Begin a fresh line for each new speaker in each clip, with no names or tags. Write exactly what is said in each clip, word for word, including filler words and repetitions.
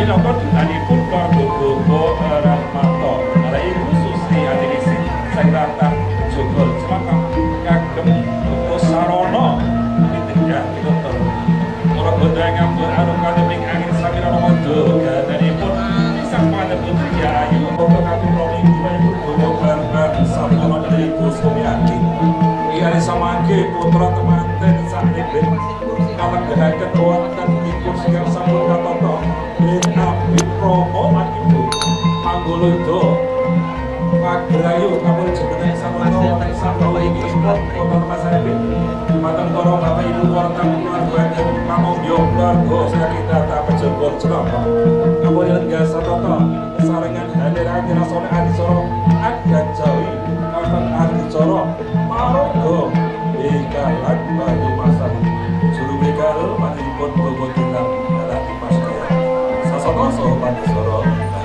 minangka dutanipun Kardogobo Rahmato Rai Susri Adilisi Sagrata Jogol Celaka kagem Putu Sarono ditengah pinuntur ora bodha ngambur arum kadeping angin sami Ramadan gadanipun sang panjenengan Putri Ayu Bapak Kapitra Ibu Bapak Barbar Sampurna dari Kusumiyati Iya samangke putra temanten saknipun kalenggahaken wonten ipun sing sampun katata ing Abi Promo Ibu Manggolodo Pagrayu kamun jenengan samono wonten sampun iki wonten masyarakat dumateng para Bapak Ibu warta keluarga pamonggo keluarga sakit data pejebol celaka kamun lenggah satata sarengan hadirake rasane adisara adat Jawi kapan adicara Marogo ikalan bagi masa juru bekal manipun bobo tindak dalam pas kaya sasono sobat soro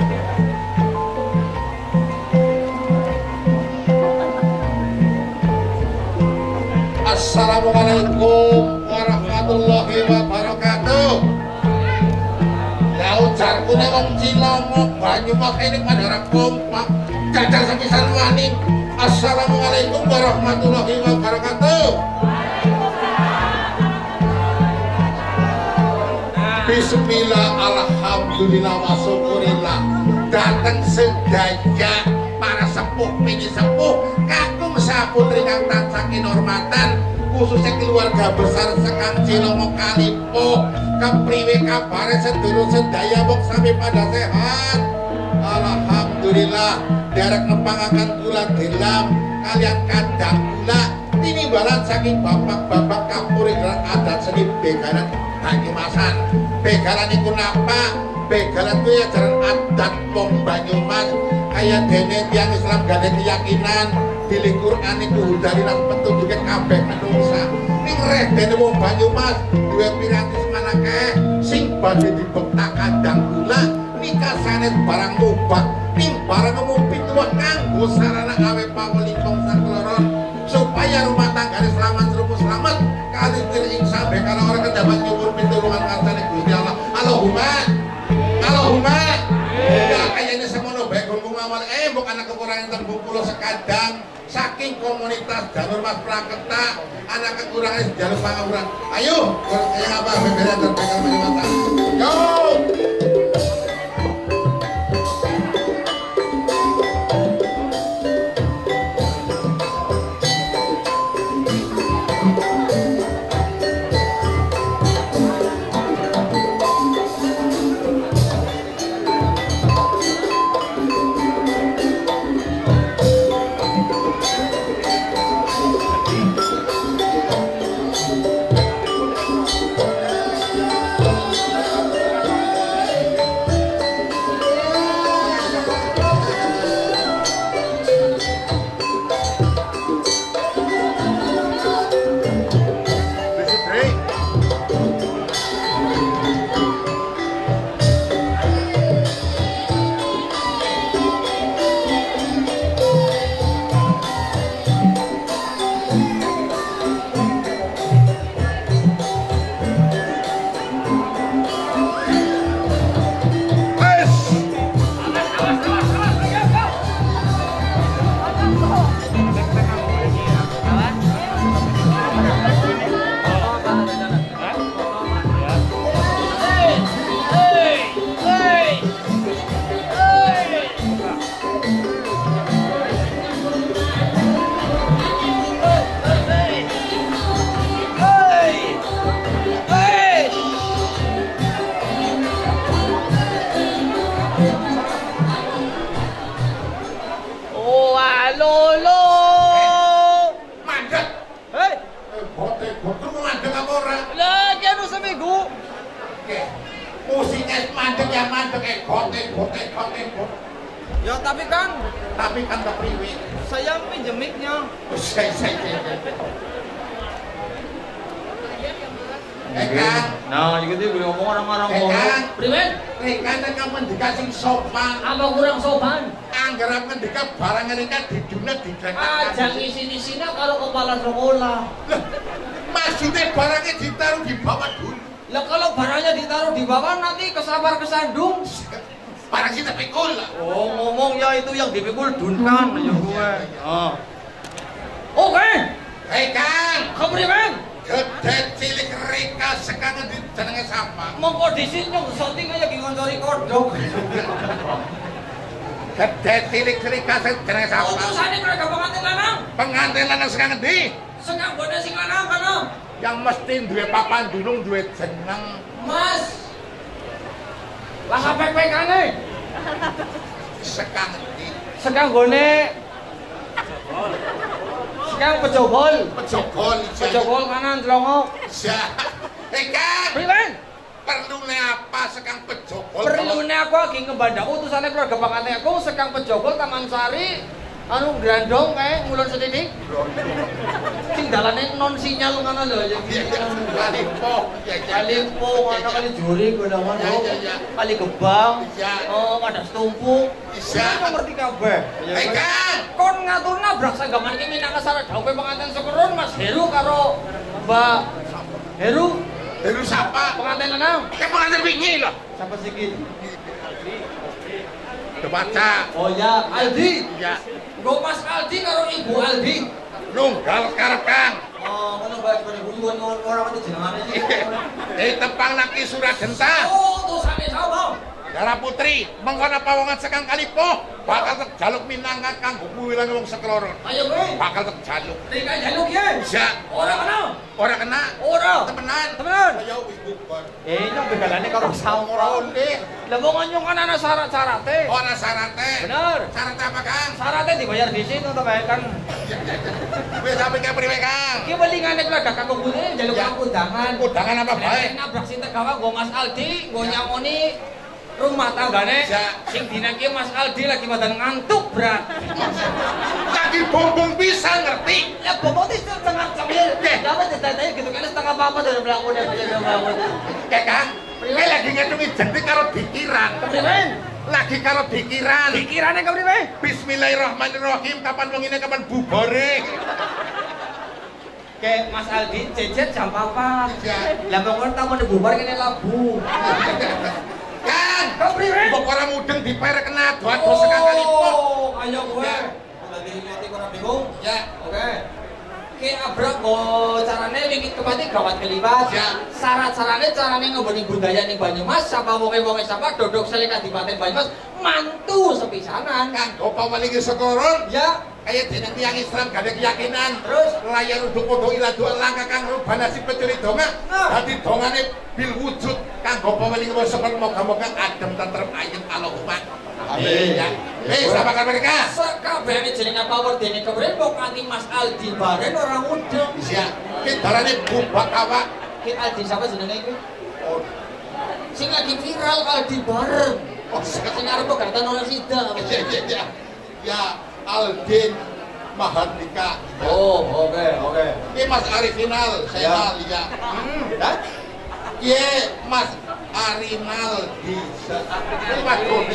Assalamualaikum warahmatullahi wabarakatuh. Lau jarku nek wong Cilongok Banyumas ini pada ora kompak jajar sepisan wani. Assalamualaikum warahmatullahi wabarakatuh. Bismillah, alhamdulillah, wa syukurillah. Dateng sedaya para sepuh pingi sepuh kakung saputri kang tansah kinurmatan khususnya keluarga besar sekang Cilongok Kalipo kepriwe kabare sedulur sedaya wong sami pada sehat. Alhamdulillah derek nepangaken kula delam kalian kandang kula tinimbalan saking bapak-bapak kampuri adat seni begalan Banyumasan. Begalan iku napa? Begalan kuwi ajaran adat wong Banyumas kaya dene tiyang Islam gak ada keyakinan di Quran iku hudari lan petunjuke kabeh manungsa. Ning reh dene wong Banyumas duwe piranti semanake sing badhe dibektak kandang kula nikah sanes barang mubah ning barang mumpit tuwa kanggo sarana awe pawelipong sakloron supaya rumah tanggane selamat serupa selamat kali ing sampe kalau orang kedapat nyuwun pitulungan karsane Gusti Allah. Allahumma Allahumma ya kayaknya semono bae gongku mawon eh mbok anak kekurangan tembung kula sekadang saking komunitas Jalur Mas Praketa anak kekurangan jalur pangawuran. Ayo kaya apa beberan dan bekal mata. Yo
ya tapi kan
tapi kan kepriwe
saya pinjem mic-nya.
Saya saya Eh kan,
nah gitu gue ngomong orang-orang
eh kan,
priwe?
eh kan kamu dikasih sopan.
Apa kurang sopan?
Anggarap ngendika barang ngendika di dunia di
Ah, jangan isi-isinya kalau kepala sekolah.
Maksudnya barangnya ditaruh di bawah dulu.
Lah kalau barangnya ditaruh di bawah nanti kesabar kesandung.
Barang kita pikul.
Oh, ngomong ya itu yang dipikul Dunkan ya gue. Oh. Oke.
Hei Kang,
kepriben?
gede cilik reka sekarang di jenenge sapa?
Mongko dhisik nyong syuting kaya ki ngoncori kodhok.
Gede cilik reka jenenge sapa?
Utusane keluarga pengantin lanang.
Pengantin lanang sekarang endi?
Sekang bone sing lanang kana.
Yang mesti duwe papan dunung duwe jeneng.
Mas. Lah ngapek-pekane?
Sekang endi?
Sekang gone Sekang pejogol.
Pejogol.
Pejogol kanan Selongo.
Ya. Hei Kang.
Priben?
Perlune apa sekang pejogol?
Perlune aku lagi ngebandak utusane keluarga pengantin aku sekang pejogol Taman Sari. Anu grandong kae ngulon sedidik. Sing dalane non sinyal ngono lho ya.
Kalipo.
Kalipo ana kali juri gondangan. Kali gebang. Oh, ada setumpuk.
Bisa
ngerti kabeh.
Hei Kang,
kon ngatur nabrak sagaman iki minangka syarat dawuhe pengantin sekurun Mas Heru karo Mbak Heru.
Heru siapa?
Pengantin lanang.
Kayak pengantin wingi lho.
Siapa sikit?
Kebaca.
Oh ya, Aldi.
Ya.
Nggo Mas Aldi karo Ibu Aldi.
Nunggal karep Kang.
Oh, ngono bae kene butuhan ora mati jenengane iki.
Eh tepang naki Suragenta.
Oh, utusane sapa?
Dara Putri, mengkon apa wongan sekang Kalipo bakal terjaluk minangka kanggo kuwilang wong sekloron.
Ayo kowe.
Bakal terjaluk.
Rika jaluk ya.
Bisa.
Ora kena.
Ora kena.
Ora.
Temenan.
Temenan.
Kaya wis bubar.
Eh, nyong begalane karo sampron. Lah wong nyong kan ana syarat-syarate.
Oh, ana syarate.
Bener.
Syarat apa Kang?
Syaratnya dibayar di situ to bae kan.
Wis sampe ke priwe Kang?
Iki welingane keluarga kanggo bune jaluk
Ya.
undangan.
Undangan apa bae?
Nabrak sing tegawa nggo Mas Aldi, nggo nyamoni rumah tanggane.
Ya.
Sing dina iki Mas Aldi lagi badan ngantuk berat.
Lagi bombong bisa ngerti.
Ya bobo itu setengah cemil. Dapat ditanya gitu kan setengah apa dari belakang udah bisa bangun.
Kayak Kang, kayak lagi ngitungi jentik karo dikiran.
Kepriben?
Lagi karo dikiran.
Pikirannya kepriben?
Bismillahirrahmanirrahim. Kapan wong ini kapan bubore?
Kayak Mas Aldi jejet jam apa?
Ya.
Lah pokoknya tamu bubar kene labu.
Kan,
Kepriben?
mbok ora mudeng diperek kena doa-doa sekang Kalipo.
Oh, ayo kowe. Tadi ngerti ora bingung?
Ya.
Oke. Ki abrak go carane wingit kepati gawat kelibat.
Ya.
Syarat-syaratnya carane ngeboni budaya ning Banyumas, sapa wonge-wonge sapa dodok sele Kadipaten Banyumas mantu sepisanan.
Kang opo malingi sekoron?
Ya,
Kayak dene tiyang Islam gak ada keyakinan.
terus
Layar uduk podo ila doa langkah kang rubah nasib pencuri donga.
Nah.
Dadi dongane bil wujud kang opo malingi sekoron moga-moga adem tentrem ayem Allahumma. Amin ya. Eh, sama kan mereka?
sakabehane jenenge power dene kepriben kok kanthi Mas Aldi Baren orang mudeng.
Iya. Ki darane bubak awak.
Ki Aldi siapa jenenge iki?
Oh,
Sing lagi viral Aldi Baren.
oh,
Sing arep pegatan oleh sida.
iya, iya, iya. Ya, Aldin Mahardika.
Oh, oke, oke.
Ini Mas Arifinal, saya lihat.
Hmm, ya?
Iya, Mas Arinal bisa. Ini Mas Gode.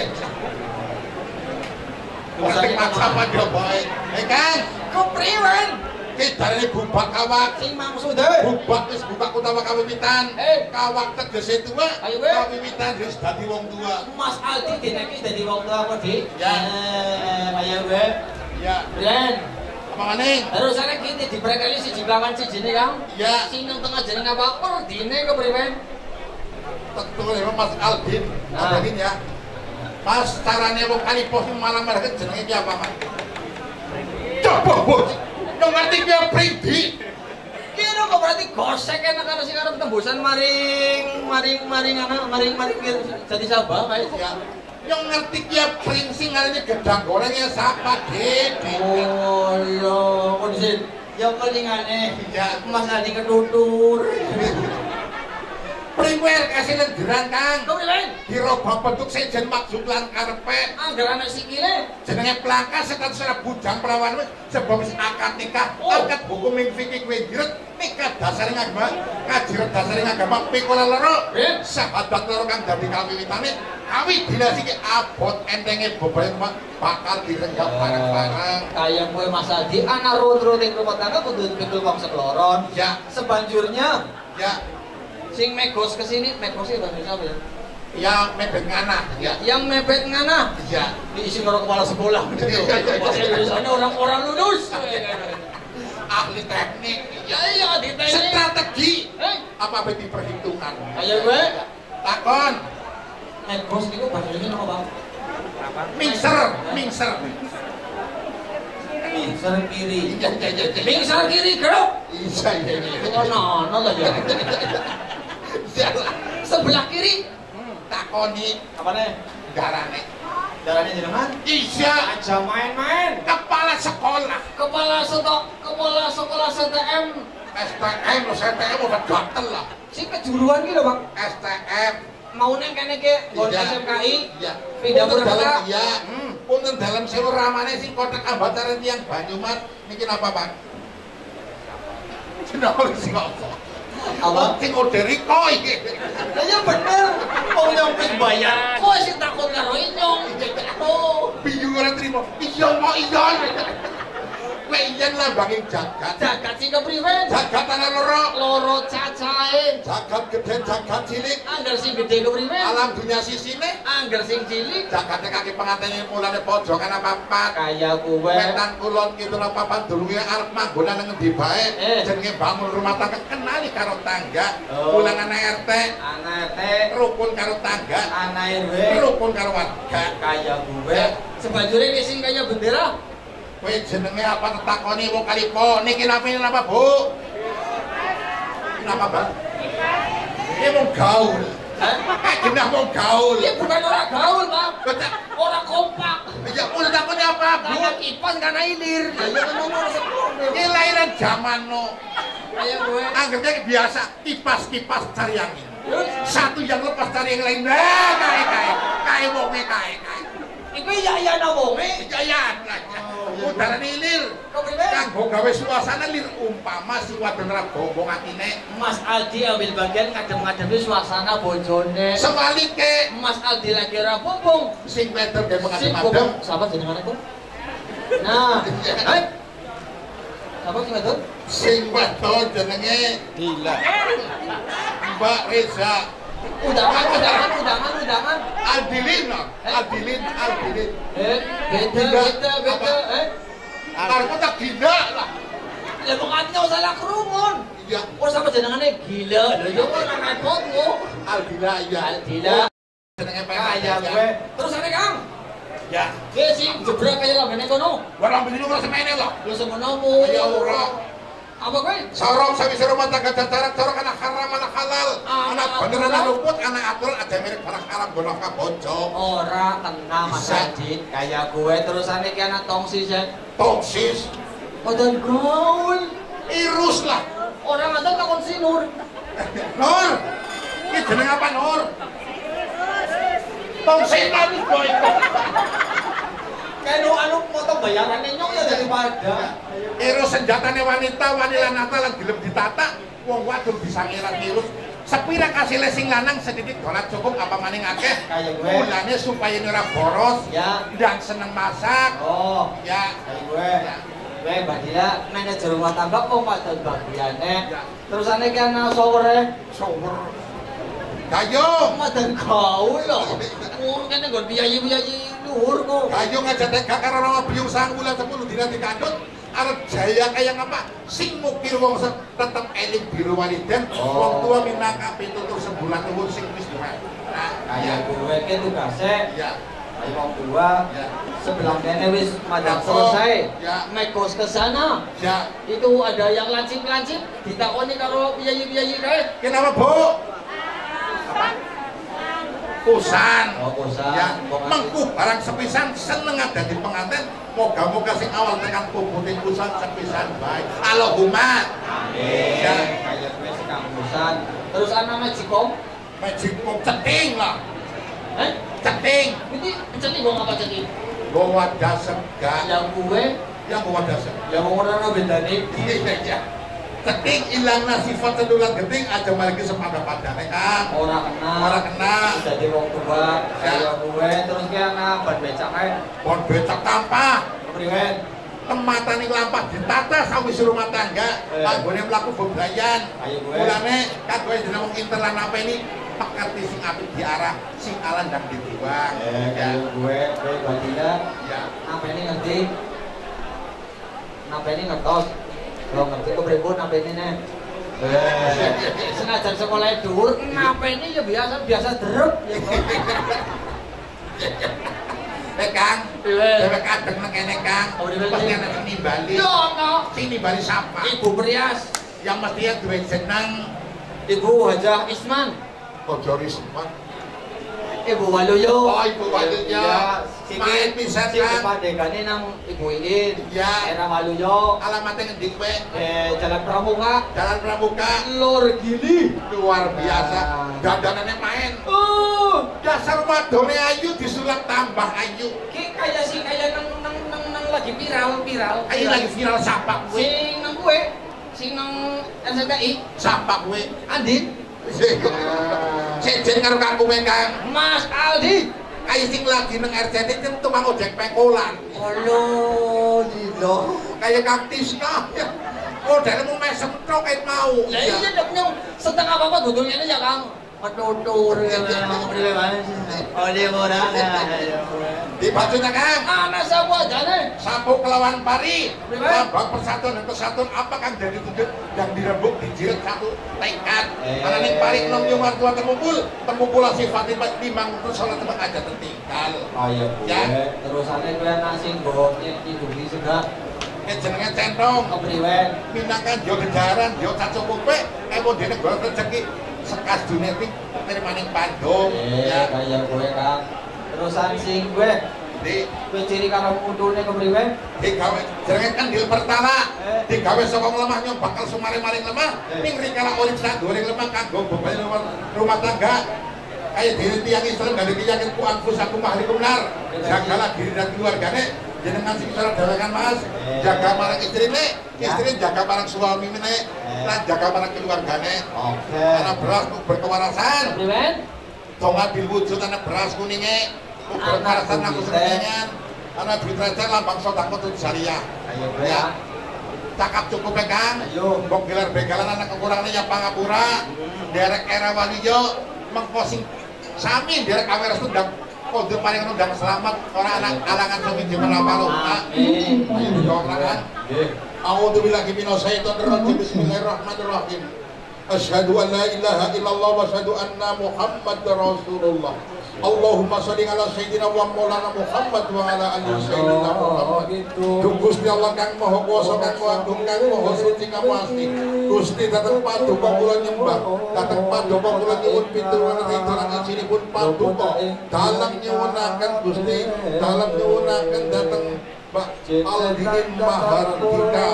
Ngerti maksa apa dia baik. Eh kan,
Kepriben?
kita ini bubak kawak.
Sing maksude.
Bubak wis bubak utawa kawiwitan.
Eh.
Kawak tegese tua.
Ayo, we.
Kawiwitan wis dadi wong tua.
Mas Aldi dene iki dadi wong tua apa, Dik?
Ya.
Eh, ayo we.
Ya,
Bren.
apa maning?
Terusane kini diprekeli siji lawan sijine, Kang.
Ya.
Sing nang tengah jeneng apa? Ordine kepriben?
Betul ya Mas Aldin.
Nah.
Aldin ya. Mas carane wong Kalipo sing malam mereka jenenge ki apa, Mas? Coba, Bos. Yo ngerti ki prindi.
Kira kok berarti gosek enak karo sing arep tembusan maring maring maring ana maring maring jadi Sabah kae.
Ya. Yo ngerti ki pring sing ngarane gedang goreng ya sapa, Dik?
Oh, yo kondisi yo kelingane.
Ya.
Mas Aldi ketutur.
Priwer kasih lenderan, Kang.
Kepriben?
Dirobah bentuk sejen maksud lan karepe.
Angger ana sikile.
Jenenge plangka sekat secara bujang perawan wis sebab wis akad nikah.
Oh.
Akad hukum ing fikih kuwi jiret nikah dasare agama. Kajiret dasare agama pikola loro.
Eh?
Sahabat loro kang dadi kawiwitane kawi dinasti ki abot entenge bebayan bakal direnggap bareng-bareng.
Kayak kowe Mas Aldi ana ruwet-ruwet ing rumah tangga kudu pikul wong sekloron.
Ya,
Sebanjurnya
ya.
Sing megos kesini, megos itu bahasa apa ya?
Ya mepet ngana. Ya.
Yang mepet ngana.
Ya.
Diisi orang kepala sekolah. Bahasa Indonesia orang-orang lulus.
Ahli teknik.
Ya iya di teknik.
Strategi.
Eh,
Apa yang diperhitungkan?
ayo gue.
Takon.
Megos itu bahasa Indonesia apa, Bang?
Mingser, mingser.
Mingser kiri.
Iya, iya, iya. iya.
Mingser kiri, geruk.
Iya, iya, iya.
Oh, no, no lah ya. Sebelah kiri.
Takoni.
Apa nih?
Darane.
Darahnya jenengan?
Iya.
Aja main-main.
Kepala sekolah.
Kepala setok, kepala sekolah S T M.
S T M, S T M udah gatel lah.
Si kejuruan gitu, Bang.
S T M.
Mau neng kene ke nggon
Iya.
S M K I.
Iya.
Pindah
Punten
Purwakarta.
dalam iya. Punten dalam sewu ramane sing kotak ambataran tiyang Banyumas niki napa, Pak? Jenenge sing apa?
Apa?
Sing orderi koi.
Ya bener. Mau nyampe bayar. Kok sih takut karo inyong. Oh.
Bingung ora trimo. Iya mau iya. Kowe iyen lambanging jagat.
Jagat sing kepriwen?
Jagat ana loro.
Loro cacahe.
Jagat gede, jagat cilik.
Angger sing gede kepriwen?
Alam dunia sisine.
Angger sing cilik
Jagatnya kaki pengantene mulane pojokan apa papat.
kaya kuwe.
Wetan kulon kidul apa papat dulunge arep manggonan nang endi bae.
Eh.
Jenenge bangun rumah tangga kenali karo tangga.
Oh.
Ulang ana R T.
Ana teh,
Rukun karo tangga.
ana R W.
Rukun karo warga.
Kaya kuwe. Sebajure ki sing kaya bendera.
Kowe jenenge apa takoni wong kalipo. Niki namine napa, Bu? Napa, Bang? Ini mau gaul.
Hah?
Eh, genah mau gaul.
Ini bukan orang gaul, Bang.
Betul.
Orang kompak.
Ya, udah takoni apa, Bu?
Karena kipas karena ilir. Ya ya ngomong sepuluh.
Ini lahiran zaman no.
Kaya gue.
Anggapnya biasa kipas-kipas cari angin.
Terus
Satu yang lepas cari yang lain. Nah, kae kae. Kae wonge kae kae.
iku ya ya wonge.
Jayaan aja. Udara nilir.
Kepriwe?
Kanggo gawe suasana lir umpama si wadon ra gombong atine.
Mas Aldi ambil bagian ngadem-ngademin suasana bojone.
Sebalike
Mas Aldi lagi ora bombong.
sing wedok ge
Si
mengadem-adem.
bombong. Siapa jenengan itu? Nah, hai. Siapa sing itu?
Sing wedok jenenge
Gila.
Mbak Reza.
Undangan, undangan, undangan, undangan.
Aldilin, no? Aldilin, Aldilin.
Eh, beda, beda, beda. Eh,
Karena tak gila lah.
ya pokoknya salah kerumun.
Iya,
Oh sama jenengannya gila. Lho yo kok nang repot kok.
Aldila ya.
Aldila.
Jenenge
Kaya gue. Terus ane Kang.
Ya.
Ki sing jebrak kaya lambene kono.
Ora mbene ora semene lho.
Lho semono mu.
Ya ora.
Apa kowe?
Sorok sawise rumah tangga jajaran sorok anak haram anak halal.
Anak
Anak bener
halal.
anak luput anak aturan ada mirip barang haram gono ka bojo.
Ora kena Mas
Bisa.
Adit. Kaya gue terusane ki anak tongsi sih.
Toksis.
Padahal gaul.
Irus lah.
Orang ada takon sinur.
Nur. Ini jeneng apa Nur? Toksis lah wis boy.
Kayak nu anu potong bayarannya nyong ya daripada.
Irus senjatane wanita wanita nata lan gelem ditata wong wadon bisa ngirat irus. Sepira kasih lesing lanang sedikit dolat cukup apa maning akeh.
Kayak gue.
Mulane supaya ora boros
Ya.
dan seneng masak.
Oh.
Ya.
Kayak gue. Gue Mbak Dila manajer rumah tangga kok padahal bagiannya. Terus ane ki ana sore.
Shower. Kayo.
Madan gaul loh. Ngono kene nggon biayi-biayi luhur kok.
Kayo ngajak tega karo nama biung sang bulan sepuluh dina dikandut. Arep jaya kaya ngapa? Sing mukir wong se- tetep eling biru waliden.
Oh.
Wong tua minangka pitutur sebulan luhur sing wis duwe. Nah,
Kayak gue ki tugasnya
ya.
ayo wong tua
Ya.
sebelah kene wis madang
Ya.
selesai.
Ya.
Mekos ke sana.
Ya.
Itu ada yang lancip-lancip ditakoni karo biayi-biayi kae.
Kenapa, Bu? Apa? Kusan.
Oh, kusan.
Ya,
Kok ngasih?
mengkuh barang sepisan seneng ada di pengantin. Moga-moga sing awal tekan puputin kusan sepisan baik. Allahumma.
Amin.
Ya.
Kayak gue sekampusan. Terus ana Magicom.
Magic pop ceting lah.
Eh?
Ceting.
Ini ceti gua apa ceti?
Bawa dasar gak.
Yang gue
Yang bawa dasar.
yang orang bedane
Iya. Ceting ilang sifat sedulan geting aja lagi sepada padane Kang.
ora kena.
Ora kena.
Jadi wong tua
Ya.
kayak gue terus ki ana ban becak kae.
Bon becak tanpa.
Kepriwen?
temataning lampah ditata sawis rumah tangga kanggone mlaku bebrayan. Mulane kanggo jeneng wong inter lan apa ini pekerti sing apik diarah sing alan dan dibuang.
Eh kaya gue kowe badine
Ya.
apa ini ngerti? Napa ini ngertos? Kalau ngerti kok pripun napa ini nek? Eh, senajan sekolah dhuwur, napa ini ya biasa biasa derep ya.
Eh Kang, dhewe kadang nang kene Kang. Pasti ana sing nimbali.
Yo no,
Sing nimbali sapa?
Ibu Prias,
Yang mestinya duwe jeneng
Ibu Hajah Isman,
Aja Risman.
Ibu Waluyo.
Oh, Ibu Waluyo. Main pisan
Sing
Kang.
padekane nang Ibu Iin.
Ya.
Era Waluyo.
Alamatnya ngendi kowe?
Eh, Jalan Pramuka.
Jalan Pramuka.
Lor Gili.
Luar biasa.
Ah.
Dandanannya main.
Oh,
Dasar wadone ayu disulap tambah ayu.
ki kayak si kayak nang nang nang, nang lagi viral viral.
Ayu lagi viral sapa kowe?
Sing nang kue, sing nang R C T I,
Sapa kowe?
Andin,
Sejen karo kangku Kang.
Mas Aldi.
Kayak sing lagi nang R C T I tukang ojek pekolan.
Halo, Dilo.
Kayak Kang Tisna. Modelmu mesem tok ket mau.
Ya iya dok nyong setengah apa duduknya ini ya Kang. Petutur ya Kang. Oleh orang ya.
Di bajunya Kang.
Ana sapa jane?
Sapu kelawan pari.
Prima?
Lambang persatuan dan kesatuan apa Kang dari tujuh yang direbuk dijiret satu tekad.
Eh.
Karena ning pari enam yung martua terkumpul, terkumpul sifat limang terus salah tempat aja tertinggal.
Ayo
Ya.
gue, terusane kowe nasi nggo nyidungi segak
Eh jenenge centong.
kepriwen.
Minangkan yo gejaran, yo cacukupe, eh modene golek rezeki sekas dunia iki termaning Bandung.
Eh,
Ya.
kaya gue Kang. Terusan sing gue,
Di
kowe ciri karo mundune kepriwen?
digawe jenenge kan dil pertama
Eh.
digawe saka lemah nyong bakal sumare maring lemah
Eh.
ning rikala urip sak goreng lemah kanggo beban rumah, rumah tangga kaya diri tiang Islam dari yakin ku anfus aku mahlikum nar jagalah diri dan keluargane jenengan sing salah dewekan Mas
Eh.
jaga marang istrine
Ya.
istri jaga marang suami mene lan jaga marang keluargane
Oke.
ana beras ku berkewarasan
Kepriwen?
dong adil wujud ana beras kuninge ku berkewarasan aku sedengan ana duit receh lambang sedekah tut syariah.
Ayo gue
Ya.
ya.
Cakap cukup pegang.
Ayo.
Mbok gelar begalan anak kekurangannya yang pangapura. Derek era waliyo mengposing sami derek aweras tundang kode paling nundang selamat orang anak alangan sami di menapalo.
Amin.
Ayo doakan.
Nggih.
A'udzu billahi minasyaitonir rajim. Bismillahirrahmanirrahim. Asyhadu an la ilaha illallah wa asyhadu anna Muhammadar Rasulullah. Allahumma sholli ala sayyidina wa maulana Muhammad wa ala ali sayyidina Muhammad. Duh Gusti Allah kang maha kuwasa kang maha agung kang maha suci kang pasti. Gusti dateng paduka kula nyembah, dateng paduka kula nyuwun pitulungan ridhoan isinipun paduka. Dalam nyuwunaken Gusti, dalam nyuwunaken dateng Mbak Aldin Mahardika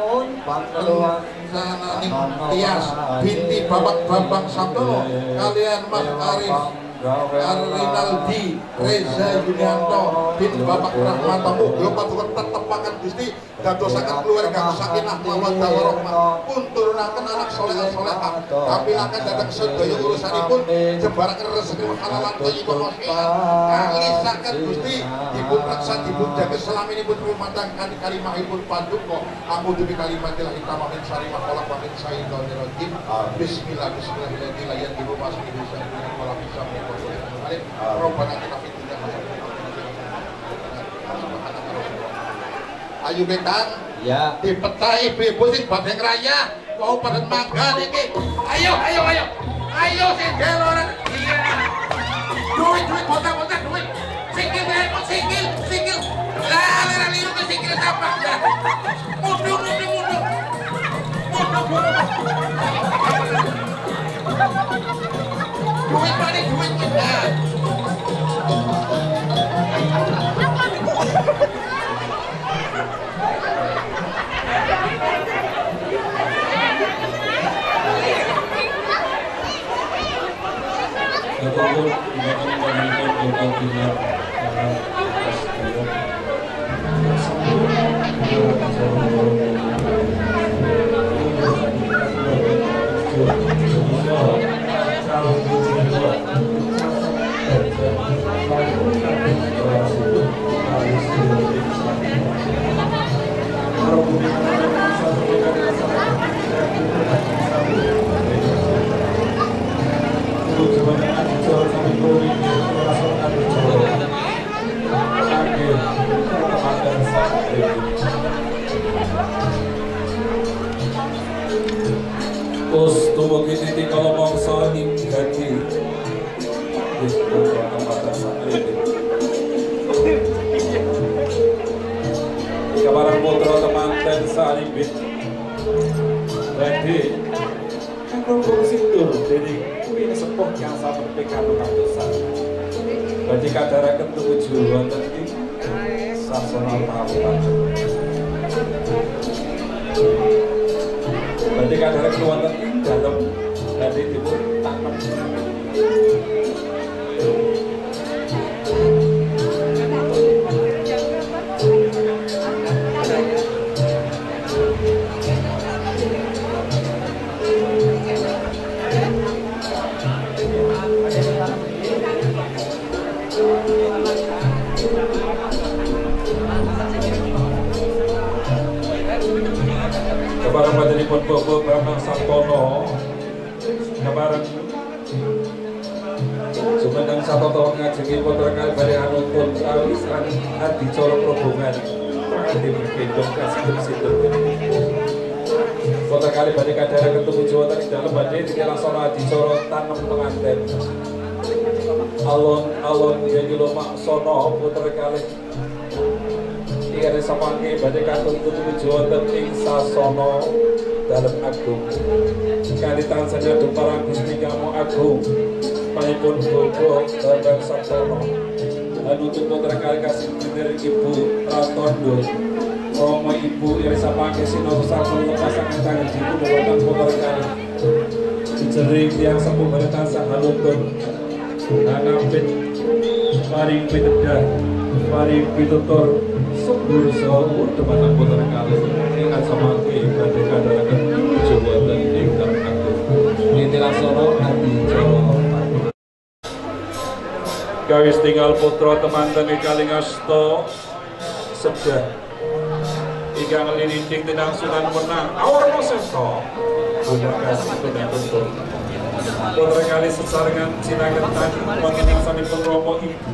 Sananing Tias binti Bapak Bambang Sabtono kalian Mas Arif Arrinaldi Reza Yunianto bin Bapak Rahmanto muga patukan tetepaken Gusti dadosaken keluarga sakinah mawaddah warahmah pun turunaken anak saleh salehah kapilaken dhateng sedaya urusanipun jembaraken rezeki halalan thayyibah wasi'ah kalisaken Gusti dipun reksa dipun jaga selaminipun rumah tangga kalimahipun paduka a'udzu bi kalimatil hitamah min syarri ma khalaq wa min syarri ghasiqin rajim bismillah bismillahirrahmanirrahim ibu masih bisa kala bisa Robbana atina fid dunya hasanah. Ayo Bekang.
Ya.
Dipecah ibu-ibu sing badhe ngrayah mau pada mangga niki. Ayo ayo ayo. Ayo sing geloran. Iya. Duit duit bocah-bocah duit. Sikil repot sikil sikil. Lah lera liru ke sikil apa? Mundur mundur mundur. Mundur mundur. Duit mana duit kita?
Bapak Ibu, silakan kami untuk berkongsi dengan atas Siti kalau mongso ing gati wis putra tempatan sakit kabarang putra temanten salibit berarti ngomong situr jadi ini sepuh yang sama pekanu katusan berarti kadara ketujuh wonten ing sasana papan berarti kadara keluar ing dalam berarti dipun tanam kabarang padanipun Bapak Bambang Sartono kabarang sumedang satoto ngajengi putra kali bari anuntun awis lan adicara probongan di bergendong kasih situ putra kali bari kadara ketemu Jawa Tengah dalam badhe dilaksana adicara tanem penganten alon-alon jadi lomak sono putra kali Tiada samangke badhe katuntun Jawa Tengah sasono dalam agung kali tansanya dumarang Gusti Kamu agung panipun Bobo Bambang Sartono anuntun putra kali kasih bener Ibu Ratondo Romo Ibu yang samangke sinoto sampun lepasangan tangan jiku mboten putra kali dijering tiang sepuh badhe tansah hanuntun nangampit paring pitedah paring pitutur subur sawur tempatan putra kali ingat samangke badhe kadharaken Jawa Tengah ingkang agung nitilaksana adicara kawis tinggal putra temanten kaling asta sedah ingkang liniting tinang sunan menang awarna sesta terima kasih tuntun putra kali sesarengan sinagetan wonten ing sanipun Rama Ibu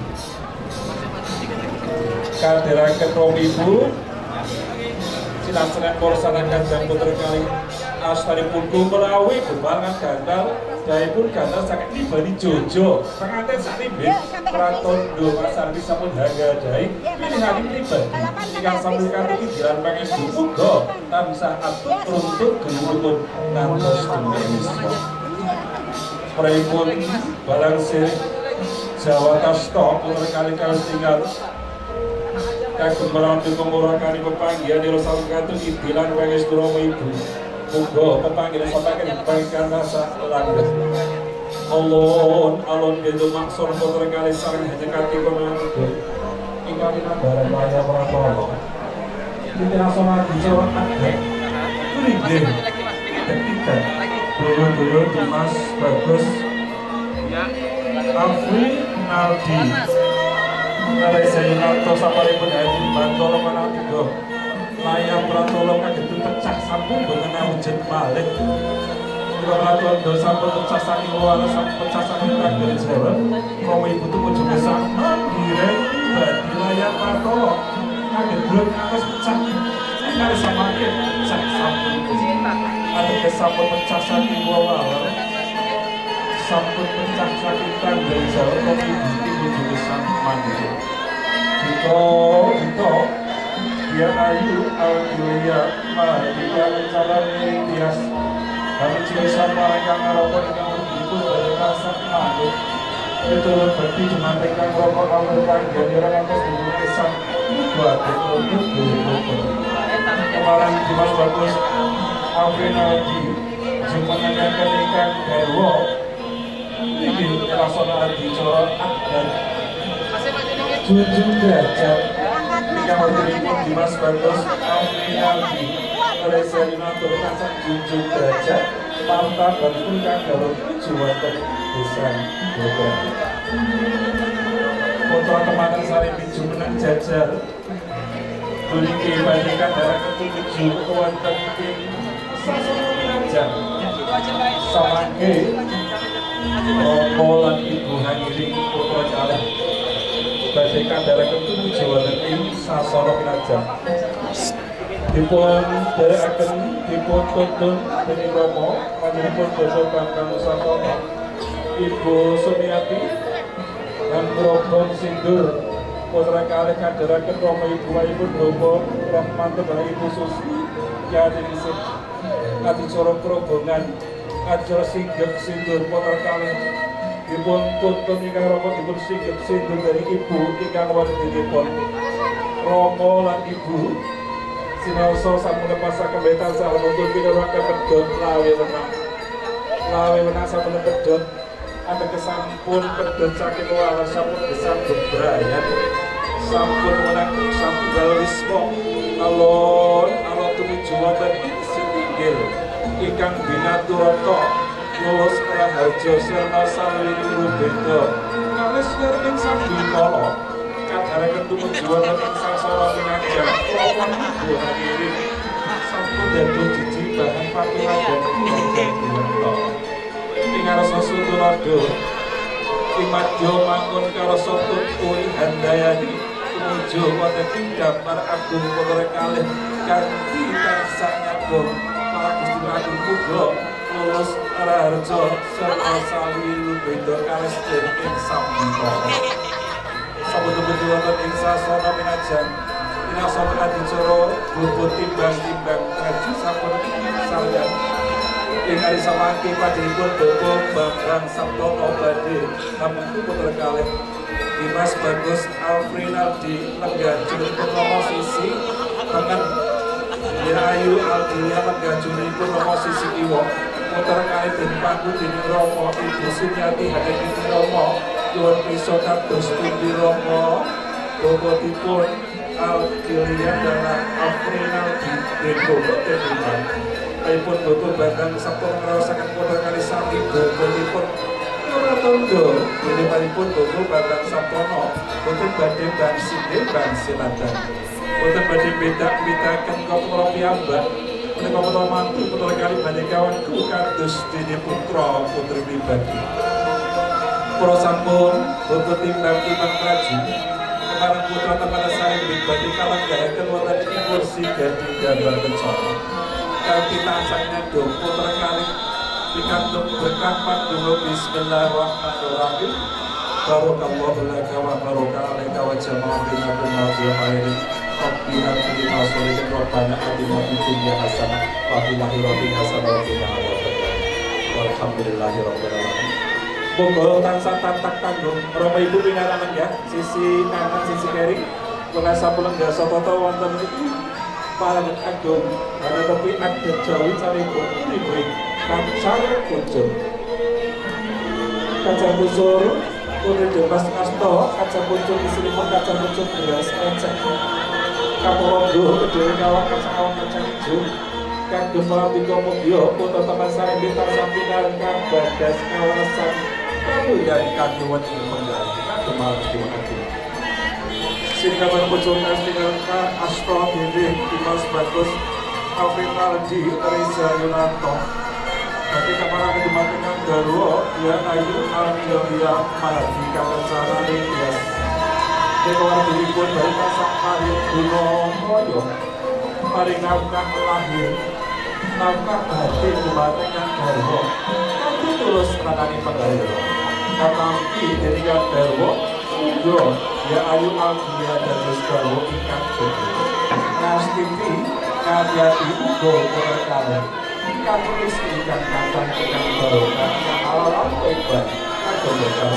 kadharaken Rama Ibu sinamsenan korsanaken dan putra kali astanipun kumelawi bebarengan gandal daipun gandal saking nibani Jojo pengantin saknibit Pratondo Masardi sampun hanggadhahi pilihan pribadi ingkang sampun kanthi jalan pangestu muga tansah atut runtut gumrukun ngantos dumiswa pripun barang sirih Jawa Kasta putra kali kawis tinggal kagem meranti pemurakan pepanggihan ira sangkatu idilan pangestu Rama Ibu muga pepanggihan sampaikan panggihan rasa langgeng alon alon gendong maksor putra kali sareng hajekati komandu ingkang nambaran waya pratama nitilaksana dicara akeh kuringgen ketika dulu-dulu Dimas Bagus Afri Naldi Nalai Sayunato saparipun haji Bantolo Manatigo layang Pratolo kagetun pecah sampun boten wujud malih kula Pratondo sampun pecah saking wala sampun pecah saking Pragan Jawa Rama Ibu tumuju gesang nggireng badi layang Pratolo kagetun ngantos pecah kali samangke pecah sampun ateges sampun pecah saking wala sampun pecah saking Pragan Jawa Rama Ibu tumuju gesang mandiri Ito, ito biar ayu alhamdulillah mahadika mencalani tias kami cikisan mereka ngerokok dengan ibu dari rasa manut itu berarti cuma mereka ngerokok kamu panggil orang atas dulu kesan buat untuk dulu kemarin Dimas Bagus Alvin Aldi jumpa nanyakan ikan garwo ini laksana adicara dan tujuh derajat yang berterima Dimas Bagus Alvin Aldi oleh Selinato Kasak tujuh derajat Marta Banpun Kagaro tujuan dari desa Bogor foto teman sari pinju menang jajar Buliki bandingkan darah ketujuh kewonten ing sasana Minajang samangke Romo lan Ibu Hangiring putra kalih bandingkan darah ketujuh wonten ing sasana Minajang dipun derekaken dipun tuntun dening Rama salajengipun Basa Bambang Susantono, Ibu Sumiati dan Robong Sindur putra kalih kadharaken Rama Ibu Wahipun Bapak Rahmanto dan Ibu Susi Yadinisip adicara kerobongan acara singgep sindur putra kalih dipun tuntun ingkang Rama dipun singgep sindur dari Ibu ingkang wontenipun Rama lan Ibu sinaosa sampun lepasaken betan saha nuntun pinurake pedhot lawe wenang lawe wenang sampun pedhot ada kesampun pedhot saking wala sampun gesang bebrayan sampun menang sampun galorismo alon alon tumuju wonten ing Sintinggil ingkang binaturata lulus praharja sirna salwini rubeda kalih ing Sambikala kadharaken tumuju wonten ing sangsara minajeng lawan ibu hadiri sampun dados jiji bahan patuladan ing ngarsa Sutulado imadya mangkon karo sotut kuwi handayani tumuju wonten ing Damar Agung putra kalih kanthi tansah nyagong para Gusti Agung muga lulus raharja sarta salwi beda kalih ing Sambikala sampun tumuju wonten ing sasana minajeng inasana adicara bobot timbang-timbang maju sampun salyan ing ari samangke panjenenganipun Bapak Bambang Sabtono badhe namung putra kalih Dimas Bagus Alfrinaldi lenggajunipun Rama sisi tengen Dirayu Aldia lenggajunipun Rama sisi kiwa putra kalih den pangku dening Rama Ibu Sunyati hadiripun Rama nyuwun pirsa kados pundi Rama bobotipun Aldia dan Alfrinaldi den bobot dening Aipun Bapak Bambang Sabtono ngraosaken putra kalih sami bobotipun ora tondo dene paripun Bapak Bambang Sabtono boten badhe bangsine bangsiladan boten badhe bedak-bedaken kala piyambak menika putra mantu putra kalih badhe kawanku kados dene putra putri pribadi para sampun boten timbang-timbang maju kemarang putra Taman Sari badhe kalenggahaken wonten ing kursi Gading Gambar Kencana kanthi tansah nyadong putra kalih pikantuk berkah pandungo bismillahirrahmanirrahim barokallahu laka wa barokah alaika wa jama'a bina bina bil khairin rabbi habli ma sholihin rabbana atina fid dunya hasanah wa fil akhirati hasanah wa qina adzabannar walhamdulillahi rabbil alamin monggo tansah tatak tanggung Rama Ibu pinarangan ya sisi kanan sisi kiri kula sampun nggasa tata wonten iki Palang Agung ada tapi ada Jawi caripun ibu kacar kucur kacar kucur putri Demas Kasto kacar kucur isinipun kacar kucur beras ecek kaporondo kediri kawan kacar kawan kacar hijau kagem Malapika Mugyo putra Taman Sari Bintar Sampingan Kabadas Kawasan kamu dari kaduan ini mengganti kagem Malapika Mugyo Singkapan Pucung Kastinangka Astro Diri Dimas Bagus Alvin Aldi Reza Yunanto ketika para kedematkan Garwo ya Ayu Algeria Mahardika Kencana Nias Dekawar diripun dari Kasak Marit Gunung Moyo Mari nafkah lahir nafkah batin kematkan Garwo tapi tulus menangani penggayro katampi dari Garwo Ugro ya Ayu Algeria dan Garwo ikan jodoh Nastivi Kadiati Ugo Keberkalan ikan tulis ikan kacang ikan barokah halal tobat atau bebas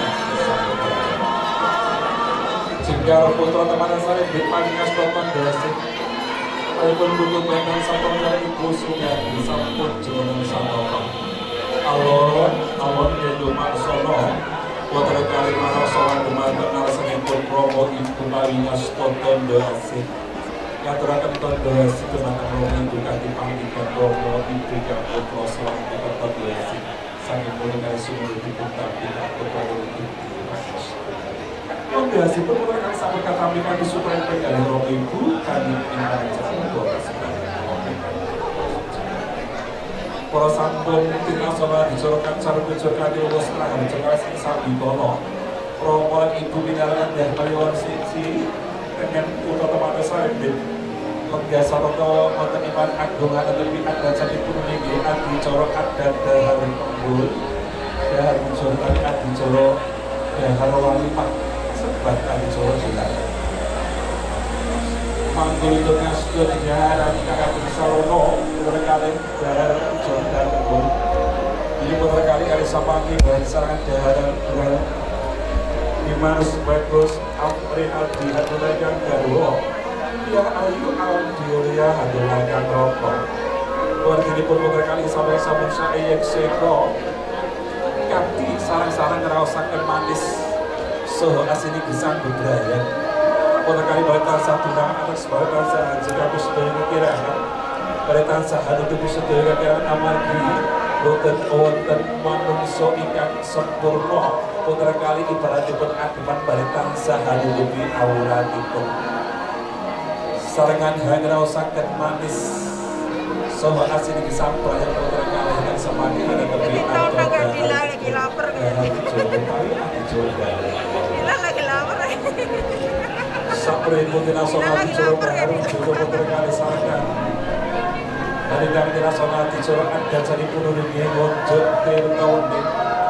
jika putra Taman Sari Bitmaningas Topan Dasik walaupun butuh Bambang Sabtono dari Ibu Sunyati sampun jeneng Sabtono alon alon Edo Maksono putra kali Marasolan Demateng Narasanipun Promo Ibu Maringas Toton Dasik ngaturaken tondo si kematang Romo Ibu kanthi panggilan Romo Ibu kang putra selawan Toton Dasik saking mulai sumur dipun tapi putra Ibu Pondasi penurunan sampai kata mereka disukai penggali Romo Ibu kanthi ingkang jatuh para sampun internasional dijorokan sarung-jor kanthi ulus kerang jelas Sambikala Romo Ibu pindaran dah maliwan siji dengan putra Taman Sari lega sarana wonten iman agung atepi adat sanipun niki adicara adat dahar kembul dahar muncul adicara dahar wali pak sebat adicara silat manggul itu ngastur jaran kakak sarana berkali dahar muncul dahar kembul ini berkali kali sapangi bahan sarangan dahar dahar Dimanus bagus Amrin Aldi Hadulakan Garwo Ya ayu Aldiulia Hadulakan Rokok Wargini pun berkali sampai sampun saya seko Kanti sarang-sarang ngerasakan manis Soho asini kisah budaya Berkali balitan satu nama atas balitan sahan jika kusudah kekiraan Balitan sahan itu kusudah kekiraan amargi Boten wonten manungso ingkang sempurna putra kali ibaratipun ademan balitan sahalupi auratipun sarengan hangraosaken manis saha asin disampraya putra kali ingkang samangke ada tepi ada
gila lagi lapar gila lagi lapar
sapripun dinasona dicoba baru juga putra kali sarengan dari kami dinasona dicoba dan sari pun dunia wonjok tirtawuning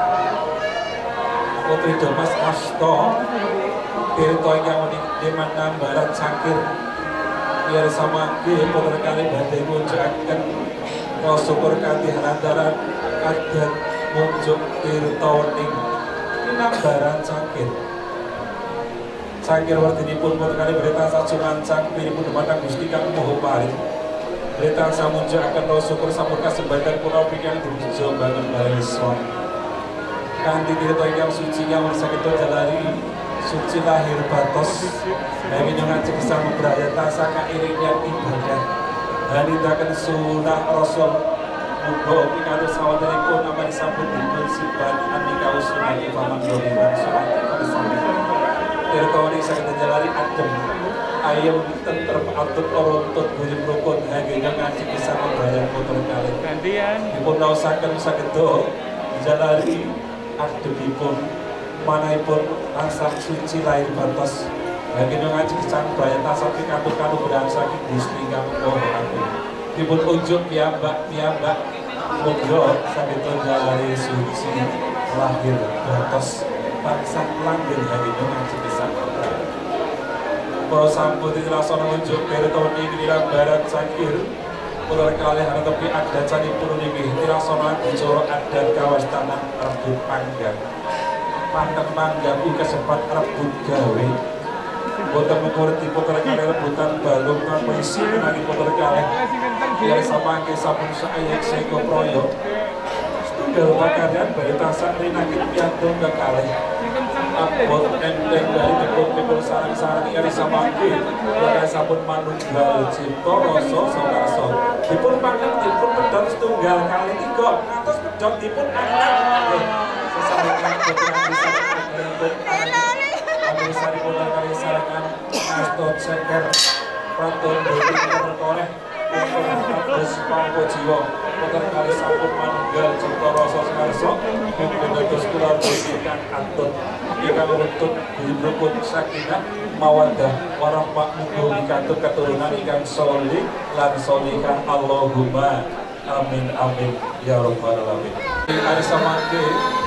Putri Domas Asto Tirto ingkang diman nambaran cangkir biar samangke putra kali badhe mujukaken syukur kanthi handaran adat munjuk tirta wening nambaran cangkir cangkir werdinipun putra kali berita sacuman cangkiripun dumateng Gusti Kang Maha Paring berita samunjukaken syukur sampun kasembadan kula pikang dipuja banget bareng kanthi tirta ingkang suci yang sakit jalari suci lahir batos nami ngajeng sang brayata saka iringnya ibadah hanitaken sunah rasul muga pikados sawantenipun nama disambut dipun siban anika usunane pamanggon lan suwati sampun tirta ing sakit jalari adem ayem tentrem atut rontut guyub rukun hangge ngajeng sang brayata putra kalih gantian dipun naosaken sageda jalari ademipun manahipun asam suci lahir batos lagi ngaji sang bayata sapi kandung-kandung berangsa ki Gusti Kang Maha Agung dipun unjuk piyambak piyambak muga saged jalari suci lahir batos tansah langgeng lagi ngaji sang para sampun dilaksana unjuk tirta niki barat cangkir putra kalih anepi adat sanipun niki dirasana dicara adat kawastanan rebut panggang panteng panggang iki kesepat rebut gawe boten mengerti putra kalih rebutan balung kang isi nanging putra kalih biar samangke sampun saayek seko proyo setunggal pakaryan bari tansah rinakit piantun kekalih abot enteng dari dipun-dipun sarang-sarang ing samangke ora sampun manunggal cipta rasa sakarsa dipun pangkat dipun pedhot setunggal kali tiga ngantos pedhot dipun angkat sesarengan putra bisa dipun angkat saripun kali sarangan astot seker pratun dewi perkoreh terus pangko jiwa putra kali sampun manunggal cipta rasa sakarsa dipun dados kula dhewe antut ingkang runtut rukun sakinah mawaddah warahmah muga dikatut keturunan ingkang sholih lan sholihah Allahumma amin amin ya rabbal alamin. Ari samangke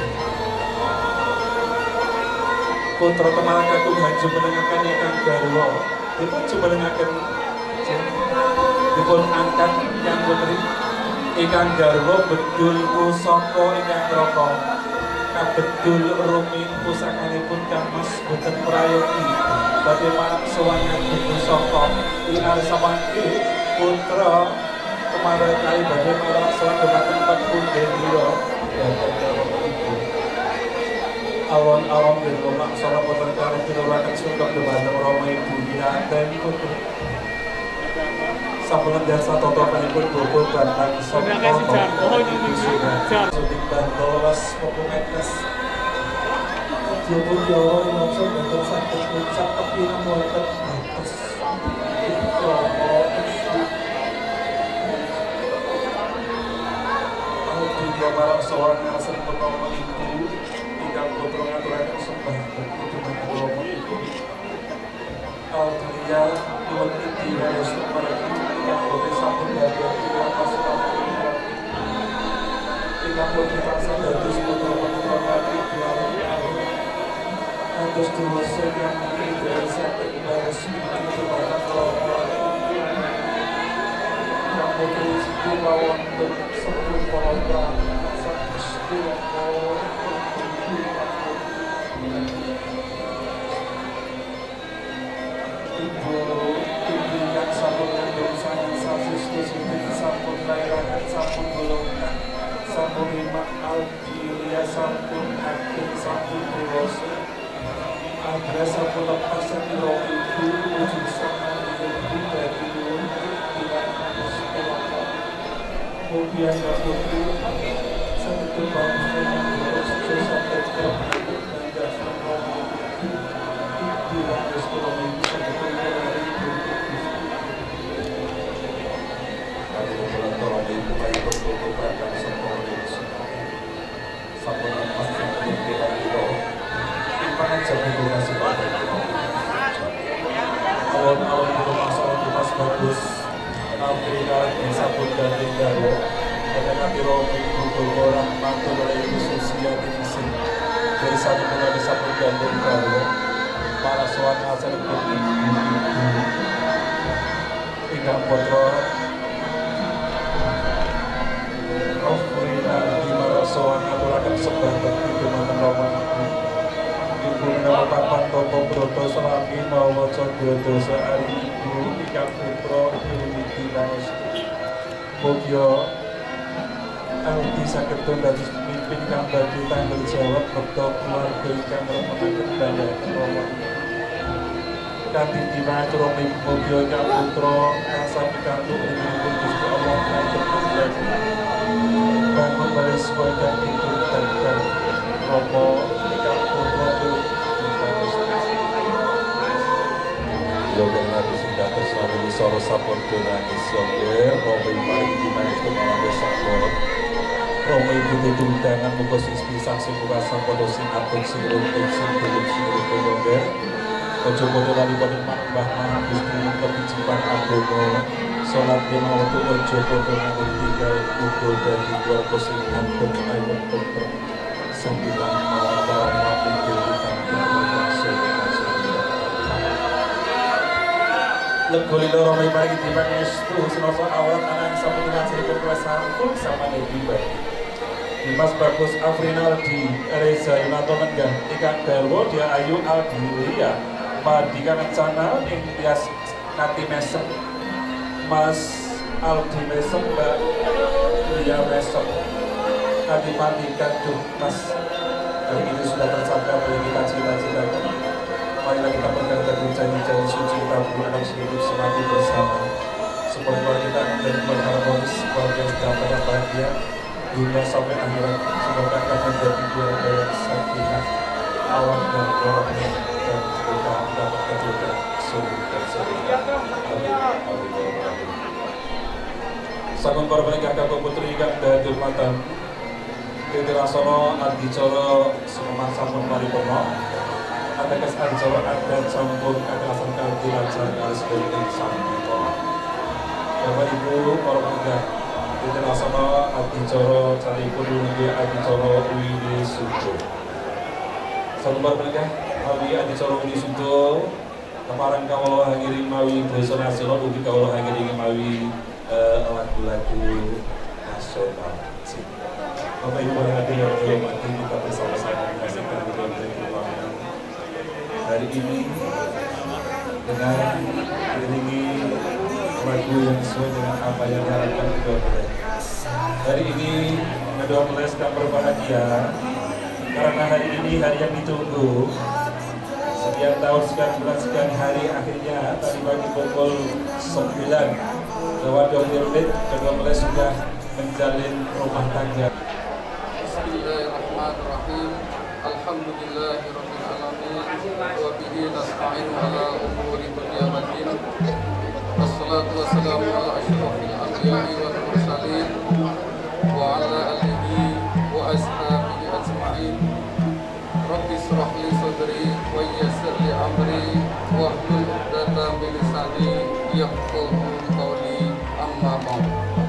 putra Temanggung Agung haju menengaken ingkang garwa dipun jumenengaken dipun angkat yang putri ingkang garwa bedul pusaka ingkang raka kabedul rumin pusakanipun Kamas boten prayogi badhe marang sowangan pusaka iar samangke putra Temanggung kali badhe marang sowangan dumateng Pepun Dendira alon-alon ing maksana boten kali tinuraken sungkem dumateng Rama Ibu Dinten putu sampun jasa totokanipun bobol bantang saka sudik bantolas pepungetes dipun jawa maksud boten saged ngucap kepinan wonten batas Audi marang sawangan asrepun Rama Ibu ingkang putra ngaturaken sembah bekti dumateng Rama Ibu Audria nuwun iti harus marang Terus dosa yang tidak sampai baris itu pada kelompokan yang putus lawan tersebut kolomba satu setengah ibu ibu yang sabun untuk sangat sasus positif sabun lahiran sabun golongan sabun lima alkilia sabun akhir sabun dewasa ada sabun lepasan di roh itu wujud sama ibu dari dulu tidak harus kelapa kemudian dahulu satu kebangunan yang terus sampai ke dan dasar roh itu tidak harus kelapa satu kebangunan itu ada beberapa itu baik beberapa dan semua itu sabun lepasan yang tidak itu pangan jadi durasi pada awal-awal itu masalah itu pas bagus Afrika desa Buddha Tinggaru dan nanti romi untuk orang mantu dari ibu sosial divisi dari satu bulan desa Buddha Tinggaru para suami asal itu tidak potro Afrika di mana suami itu akan sebar bagi kemana roman papan toko broto selami mawa codro dosa ari ibu ikan putro ibu dinasti Bogyo Aldi saketon dari mimpin kang bagi tanggung jawab bekto keluarga ikan remenaken banyak romo kanthi dimatur ibu Bogyo ikan putro rasa pikantuk ibu Gusti Allah kanthi berjanji bangun baris koikan itu dan romo ikan putro Yoga Nabi Sindah Terselalu di Soro Sapor Dengan Isyoger Romi Pari di Maestro Malam Besakor Romi Putih Dundangan Mukos Ispi Saksi Kurasa Kodo Sing Atung Sing Runtuk Sing Duduk Sing Runtuk Yoger Ojo Kodo Lali Kodo Mbah Maha Gusti Kebijipan Agogo Sholat Lima Waktu Ojo Kodo Nanti Tinggal Kudo Dan Di Keluarga Sing Agung Ayat Dokter Sembilan Mawata Mapun Dewi Kampung Berlangsung Legoli loro mai pagi tiba estu senoso awal anak sampun ngaji berkuasa pun sama tiba. Dimas Bagus Afrinaldi Reza Yunato Nenggan Ikan Garwo dia Ayu Aldilia Madika Kencana ing Tias Nati Mesem Mas Aldi Mesem Mbak Lia Mesem Nati Madika tuh Mas hari ini sudah tercapai boleh kita cita-citakan. Marilah kita berkata janji-janji suci kita berbuat hidup semati bersama supaya keluarga kita menjadi berharmonis, keluarga yang sejahtera dan bahagia dunia sampai akhirat. Semoga kita menjadi keluarga yang sakinah, awal dan orang dan kita mendapatkan juga surga dan surga. Sampun para menikah kakak putri kang dadul matan Titi Rasono Adicoro Sememan sampun paripurna Ateges Adicara Adat Campur Kekerasan Kalti Lancar Kalis Politik Sambito Bapak Ibu para pemuda Titi Lasono Adicara Caripun Lungi Adicara Widi Sudo Satu para pemuda Mawi Adicara Widi Sudo Keparang Kawalo Hangiri Mawi Dosa Nasional Ugi Kawalo Hangiri Mawi lagu-lagu nasional Bapak Ibu yang ada yang hormati kita bersama-sama menyaksikan berbagai keuangan hari ini dengan diiringi lagu yang sesuai dengan apa yang diharapkan kedua belas. Hari ini kedua belas sedang berbahagia karena hari ini hari yang ditunggu. Sekian tahun, sekian bulan, sekian hari akhirnya tadi pagi pukul sembilan lewat dua puluh menit kedua belas sudah menjalin rumah tangga.
Bismillahirrahmanirrahim. Alhamdulillahirabbil alamin wa bihi nasta'in ala umuri dunya wad din. Wassalatu wassalamu ala asyrofil anbiya'i wal mursalin wa ala alihi wa ashabihi ajma'in. Rabbi shrah li sadri wa yassir li amri wa hlul 'uqdatam min lisani yafqahu qawli amma ba'd.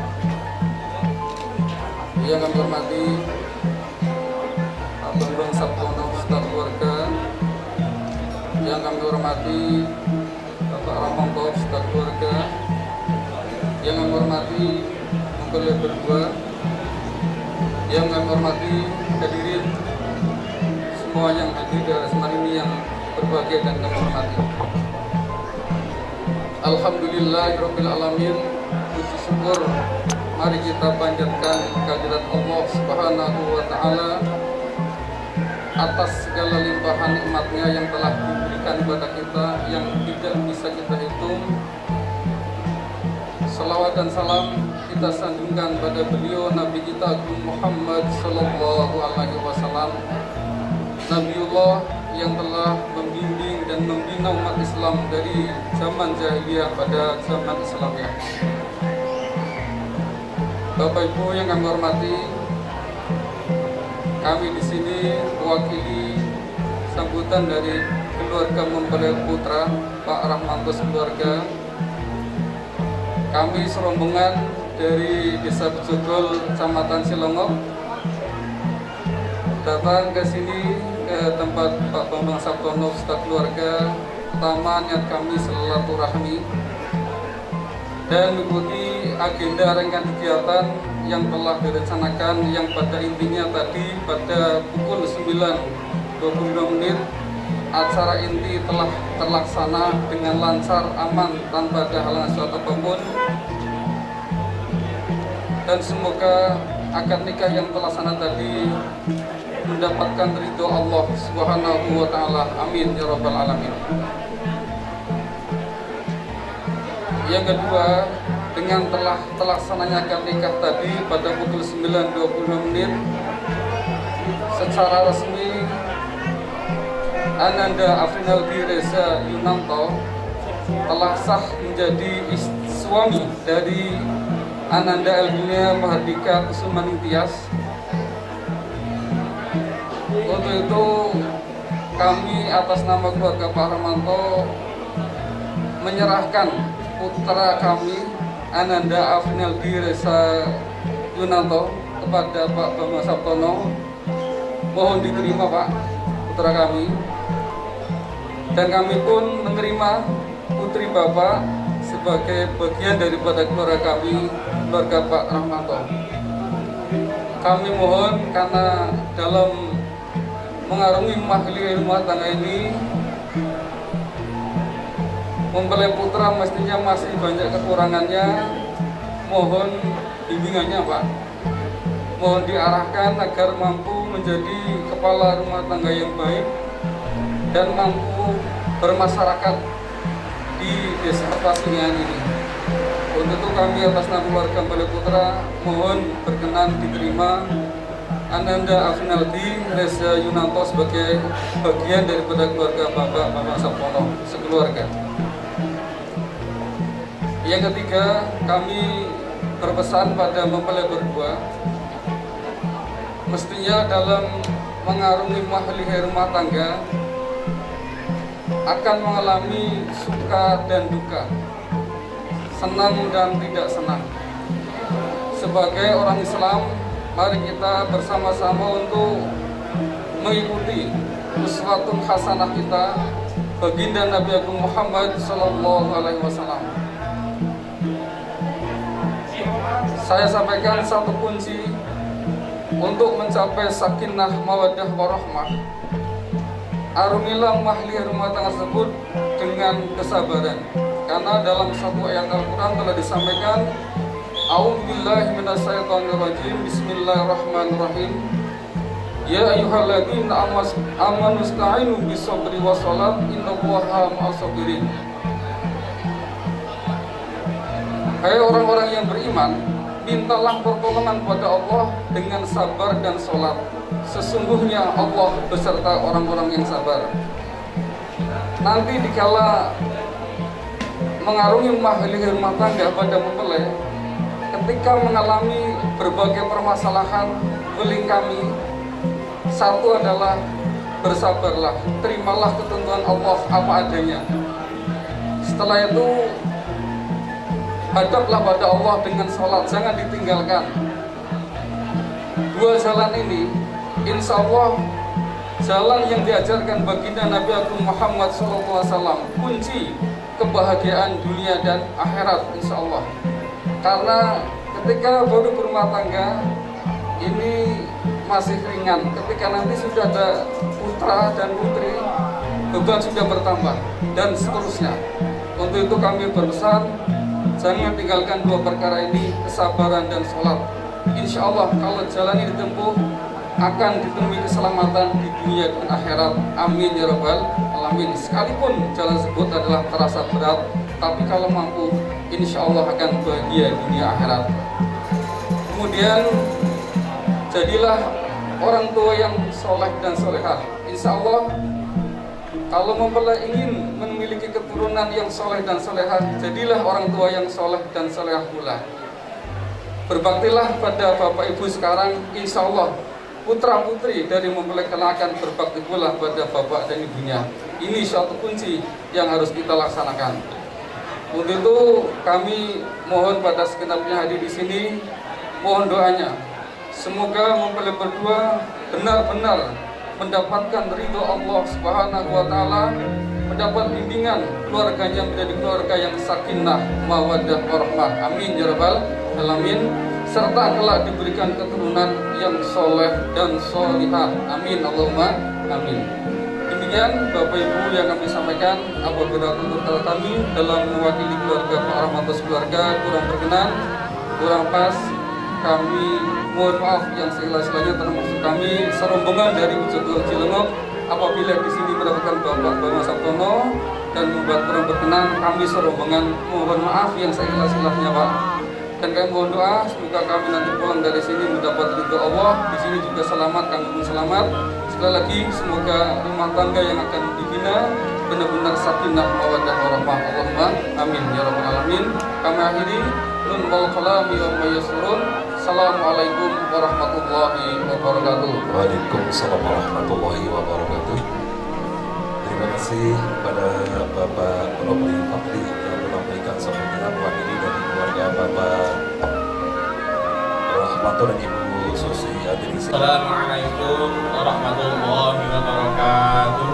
Yang kami hormati Abang Sabtono Ustaz keluarga hormati Bapak Ramonto serta keluarga, yang kami hormati mempelai berdua, yang kami hormati hadirin semua yang hadir di resman ini yang berbahagia dan kami hormati. Alhamdulillahirabbil alamin. Puji syukur mari kita panjatkan kehadirat Allah Subhanahu wa taala atas segala limpahan nikmatnya yang telah diberikan kepada kita yang tidak bisa kita hitung. Salawat dan salam kita sanjungkan pada beliau Nabi kita Agung Muhammad sallallahu alaihi wasallam, Nabiullah yang telah membimbing dan membina umat Islam dari zaman jahiliyah pada zaman Islamiyah. Bapak Ibu yang kami hormati, kami di sini mewakili sambutan dari keluarga mempelai putra Pak Rahmanto keluarga. Kami serombongan dari Desa Bejogol, Kecamatan Silongok, datang ke sini ke tempat Pak Bambang Sabtono serta keluarga. Pertama, niat kami silaturahmi dan mengikuti agenda rangkaian kegiatan yang telah direncanakan, yang pada intinya tadi pada pukul sembilan dua puluh lima menit acara inti telah terlaksana dengan lancar, aman, tanpa ada halangan suatu apapun, dan semoga akad nikah yang terlaksana tadi mendapatkan ridho Allah Subhanahu wa taala. Amin ya rabbal alamin. Yang kedua, dengan telah terlaksananya akad nikah tadi pada pukul sembilan dua puluh lima menit secara resmi Ananda Afrinaldi Reza Yunanto telah sah menjadi suami dari Ananda Elginia Mahardika Kusumaningtyas. Untuk itu kami atas nama keluarga Pak Rahmanto menyerahkan putra kami Ananda Afrinaldi Reza Yunanto kepada Pak Bambang Sabtono. Mohon diterima Pak putra kami, dan kami pun menerima putri Bapak sebagai bagian daripada keluarga kami, keluarga Pak Rahmanto. Kami mohon karena dalam mengarungi mahli rumah tangga ini mempelai putra mestinya masih banyak kekurangannya. Mohon bimbingannya Pak, mohon diarahkan agar mampu menjadi kepala rumah tangga yang baik dan mampu bermasyarakat di desa Pasingan ini. Untuk itu kami atas nama keluarga mempelai putra mohon berkenan diterima Ananda Afrinaldi Reza Yunanto sebagai bagian daripada keluarga Bapak Bambang Sabtono sekeluarga. Yang ketiga, kami berpesan pada mempelai berdua, mestinya dalam mengarungi mahli rumah tangga akan mengalami suka dan duka, senang dan tidak senang. Sebagai orang Islam, mari kita bersama-sama untuk mengikuti uswatun hasanah kita, baginda Nabi Agung Muhammad sallallahu alaihi wasallam. Saya sampaikan satu kunci untuk mencapai sakinah mawaddah warahmah. Arungilah mahli rumah tangga tersebut dengan kesabaran, karena dalam satu ayat Al-Quran telah disampaikan, A'udzubillahi minasyaitonirrajim, Bismillahirrahmanirrahim. Ya ayyuhalladzina amanu ista'inu bis-sabri was-shalah, innallaha ma'as-sabirin. Hai orang-orang yang beriman, mintalah pertolongan pada Allah dengan sabar dan sholat. Sesungguhnya Allah beserta orang-orang yang sabar. Nanti dikala mengarungi mahli rumah tangga pada mempelai, ketika mengalami berbagai permasalahan, beling kami satu adalah bersabarlah, terimalah ketentuan Allah apa adanya. Setelah itu hadaplah pada Allah dengan sholat, jangan ditinggalkan. Dua jalan ini insya Allah jalan yang diajarkan baginda Nabi Agung Muhammad shallallahu alaihi wasallam, kunci kebahagiaan dunia dan akhirat insya Allah. Karena ketika baru berumah tangga ini masih ringan, ketika nanti sudah ada putra dan putri beban sudah bertambah dan seterusnya. Untuk itu kami berpesan, jangan tinggalkan dua perkara ini, kesabaran dan sholat. Insya Allah kalau jalan ini ditempuh akan ditemui keselamatan di dunia dan akhirat. Amin ya rabbal alamin. Sekalipun jalan tersebut adalah terasa berat, tapi kalau mampu insya Allah akan bahagia di dunia akhirat. Kemudian jadilah orang tua yang soleh dan solehah. Insya Allah kalau mempelai ingin memiliki keturunan yang soleh dan solehah, jadilah orang tua yang soleh dan solehah pula. Berbaktilah pada bapak ibu sekarang, insya Allah putra putri dari mempelai kelak akan berbakti pula pada bapak dan ibunya. Ini suatu kunci yang harus kita laksanakan. Untuk itu kami mohon pada segenapnya hadir di sini, mohon doanya. Semoga mempelai berdua benar-benar mendapatkan ridho Allah Subhanahu wa taala, mendapat bimbingan keluarganya menjadi keluarga yang sakinah, mawaddah, warahmah. Amin ya rabbal alamin. Serta kelak diberikan keturunan yang soleh dan solihah. Amin Allahumma amin. Demikian Bapak Ibu yang kami sampaikan. Apabila tuntutan kami dalam mewakili keluarga Pak Rahmatos keluarga kurang berkenan, kurang pas, kami mohon maaf yang seikhlas-ikhlasnya, termasuk kami serombongan dari Ujung Cilengok. Apabila di sini mendapatkan Bapak Bama Sabtono dan membuat kurang berkenan, kami serombongan mohon maaf yang seikhlas-ikhlasnya Pak. Dan kami mohon doa semoga kami nanti pulang dari sini mendapat ridho Allah. Di sini juga selamat, kami pun selamat. Sekali lagi semoga rumah tangga yang akan dibina benar-benar sakinah, mawaddah, warahmah. Allahumma amin ya rabbal alamin. Kami akhiri nun wal qalami wa ma yasrun. Assalamualaikum warahmatullahi wabarakatuh.
Waalaikumsalam warahmatullahi wabarakatuh. Terima kasih kepada Bapak Robli Fakri yang telah memberikan sambutan mewakili dari keluarga Bapak Rahmato dan Ibu Susi Adrisi.
Assalamualaikum warahmatullahi wabarakatuh.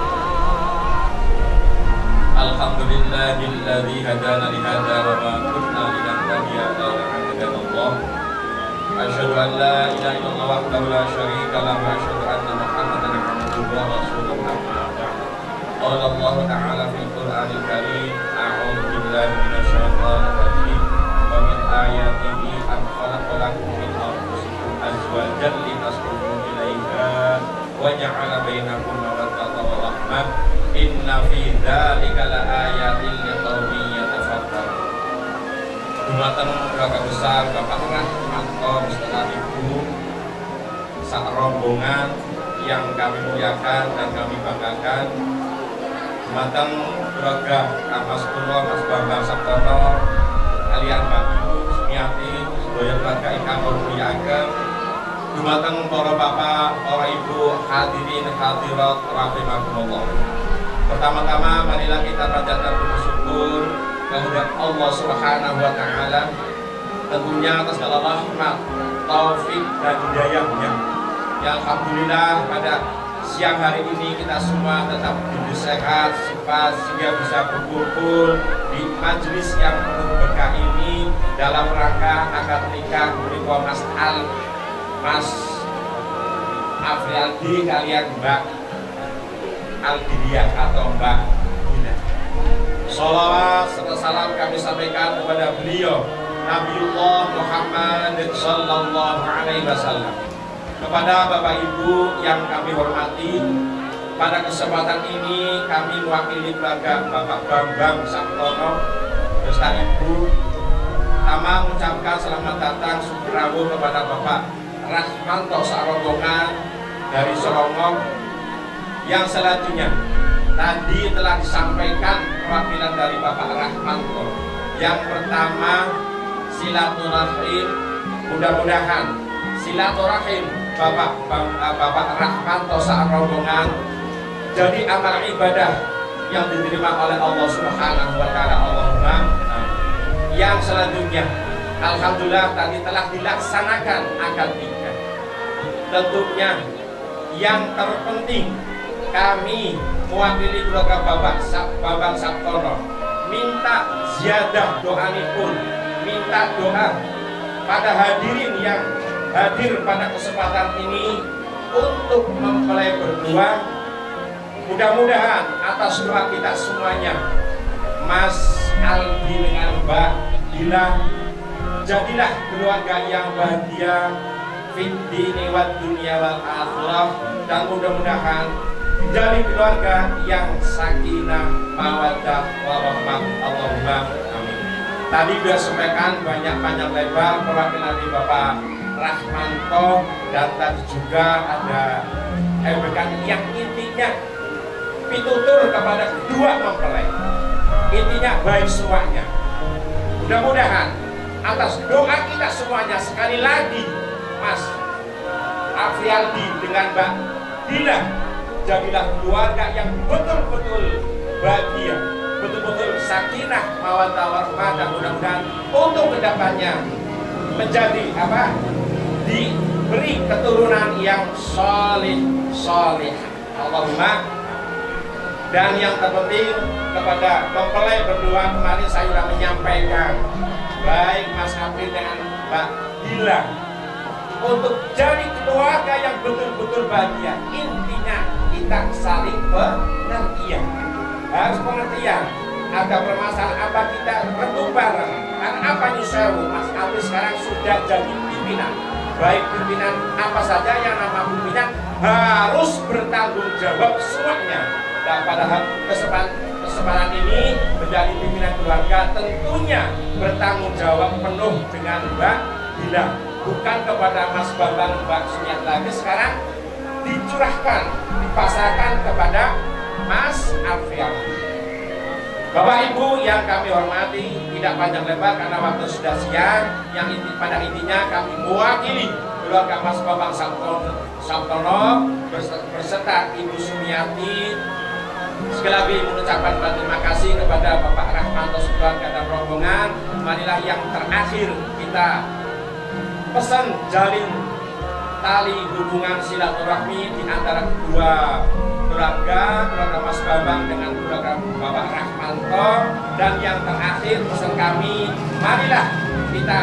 Alhamdulillahilladzi hadana li hadza wa ma kunna linahtadiya laula an hadana Allah. Asyhadu an la ilaha illallah wahdahu la syarika lahu wa asyhadu anna Muhammadan abduhu wa rasuluhu. Qala Allah ta'ala fil Qur'anil Karim, a'udzu billahi minasy syaithanir rajim. Wa min ayatihi an khalaqa lakum min anfusikum azwajan litaskunu ilaiha wa ja'ala bainakum mawaddatan wa rahmah. Inna fi dzalika laayatin liqaumin yatafakkarun. Dumateng keluarga besar Bapak Rahmanto beserta Ibu sak rombongan yang kami muliakan dan kami banggakan. Dumateng keluarga Mas Kulo, Mas Bambang Sabtono, kalian Bapak Ibu Sumiati, sedaya keluarga ingkang muliaken. Dumateng para bapak, para ibu, hadirin hadirat rahimakumullah. Pertama-tama marilah kita panjatkan bersyukur kepada Allah Subhanahu wa taala, tentunya atas segala rahmat, taufik dan hidayahnya. Ya alhamdulillah pada siang hari ini kita semua tetap hidup sehat, sempat sehingga bisa berkumpul di majelis yang penuh berkah ini dalam rangka akad nikah menika Mas Al, Mas Afrialdi kalian Mbak Aldiria atau Mbak Gina. Sholawat serta salam kami sampaikan kepada beliau Nabiullah Muhammad Sallallahu Alaihi Wasallam. Kepada Bapak Ibu yang kami hormati, pada kesempatan ini kami mewakili keluarga Bapak Bambang Sabtono beserta Ibu pertama mengucapkan selamat datang Sumrawu kepada Bapak Rahmanto sarombongan dari Sorongong. Yang selanjutnya tadi telah disampaikan perwakilan dari Bapak Rahmanto. Yang pertama silaturahim, mudah-mudahan silaturahim Bapak Bapak Rahmanto saat rombongan jadi amal ibadah yang diterima oleh Allah Subhanahu wa taala. Allahumma. Yang selanjutnya alhamdulillah tadi telah dilaksanakan akad nikah. Tentunya yang terpenting kami mewakili keluarga Bapak Bambang Sabtono minta ziyadah doanipun, minta doa pada hadirin yang hadir pada kesempatan ini untuk mempelai berdua. Mudah-mudahan atas doa kita semuanya, Mas Aldi dengan Mbak Dila jadilah keluarga yang bahagia fid dini wad dunya wal akhirah, dan mudah-mudahan jadi keluarga yang sakinah mawaddah warahmah. Allahumma amin. Tadi sudah sampaikan banyak panjang lebar perwakilan dari Bapak Rahmanto, dan tadi juga ada ebekan yang intinya pitutur kepada kedua mempelai, intinya baik semuanya. Mudah-mudahan atas doa kita semuanya, sekali lagi Mas Afrialdi dengan Mbak Dila jadilah keluarga yang betul-betul bahagia, betul-betul sakinah mawaddah warahmah, dan mudah-mudahan untuk kedepannya menjadi apa, diberi keturunan yang solih solih. Allahumma. Dan yang terpenting kepada mempelai berdua, kemarin saya sudah menyampaikan baik Mas April dengan Mbak Dila untuk jadi keluarga yang betul-betul bahagia. Intinya kita saling pengertian, harus pengertian. Ada permasalahan apa kita redup bareng. Karena apa nyusewu, Mas April sekarang sudah jadi pimpinan. Baik pimpinan apa saja yang nama pimpinan harus bertanggung jawab semuanya. Dan pada kesempatan, kesempatan ini menjadi pimpinan keluarga tentunya bertanggung jawab penuh dengan Mbak Dila, bukan kepada Mas Bambang Mbak Sumiat lagi. Sekarang dicurahkan, dipasarkan kepada Mas Afrial. Bapak Ibu yang kami hormati, tidak panjang lebar karena waktu sudah siang. Yang inti, pada intinya kami mewakili keluarga Mas Bambang Sabtono berserta Ibu Sumiati. Sekali lagi mengucapkan terima kasih kepada Bapak Rahmanto sekeluarga dan rombongan. Marilah yang terakhir kita pesan jalin tali hubungan silaturahmi di antara kedua keluarga, keluarga Mas Bambang dengan keluarga Bapak Rahmanto. Dan yang terakhir pesan kami, marilah kita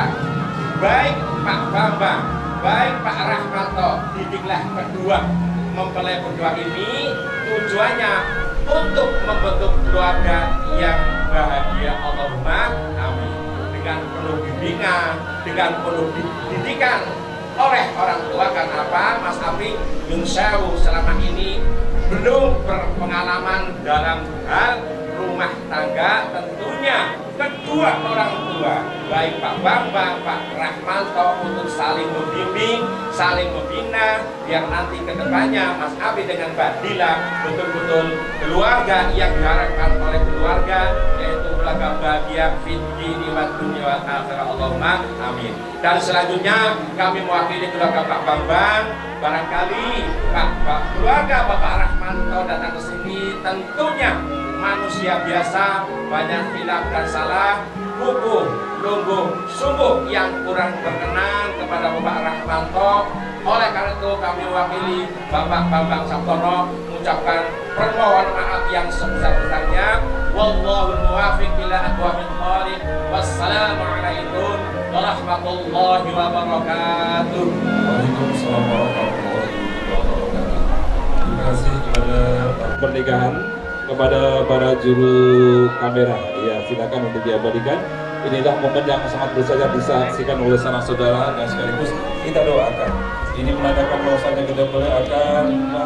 baik Pak Bambang, baik Pak Rahmanto, didiklah kedua mempelai berdua ini tujuannya untuk membentuk keluarga yang bahagia. Allahumma amin. Dengan penuh bimbingan, dengan penuh didikan oleh orang tua. Karena apa? Mas Abi Yunsewu selama ini belum berpengalaman dalam hal rumah tangga. Tentunya kedua orang tua, baik Pak Bambang, Pak Rahmanto, untuk saling membimbing, saling membina, biar nanti kedepannya Mas Abi dengan Mbak Dila betul-betul keluarga yang diharapkan oleh keluarga, yaitu keluarga bahagia fid dini wad dunya wal akhirah. Allahumma amin. Dan selanjutnya kami mewakili keluarga Pak Bambang. Barangkali Pak, Pak keluarga Bapak Rahmanto datang ke sini, tentunya manusia biasa, banyak hilaf dan salah, kukuh, lungguh, sungguh yang kurang berkenan kepada Bapak Rahmanto. Oleh karena itu kami mewakili Bapak Bambang Sabtono mengucapkan permohonan maaf yang sebesar-besarnya. Wallahul muwaffiq ila aqwamit thoriq. Wassalamualaikum warahmatullahi wabarakatuh.
Waalaikumsalam warahmatullahi wabarakatuh. Terima kasih kepada pernikahan, kepada para juru kamera. Ya, silakan untuk diabadikan. Inilah momen yang sangat bersejarah disaksikan oleh sanak saudara, dan sekaligus kita doakan. Ini menandakan bahwasanya kita boleh akan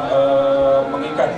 uh, mengikat